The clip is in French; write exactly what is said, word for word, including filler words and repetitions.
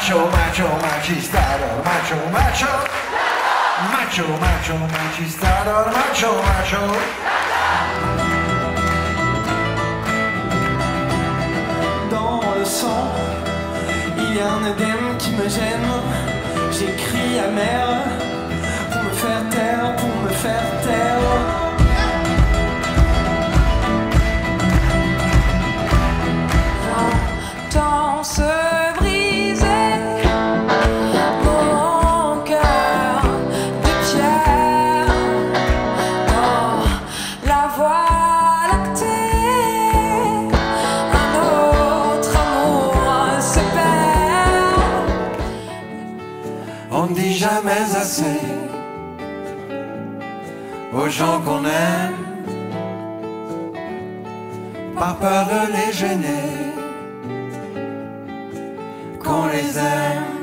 Macho, macho, machista, macho, macho. Macho, macho, machista, macho, macho. Dans le sang, il y a un œdème qui me gêne. J'écris amer pour me faire taire, pour me faire taire. J'entends se briser mon cœur de pierre dans la voie lactée. Un autre amour se perd. On ne dit jamais assez aux gens qu'on aime, par peur de les gêner, qu'on les aime.